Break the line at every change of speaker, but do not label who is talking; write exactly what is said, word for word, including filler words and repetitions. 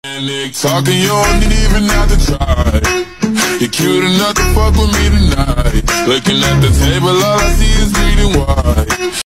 Talking, you don't even have to try. You're cute enough to fuck with me tonight. Looking at the table, all I see is bleeding white.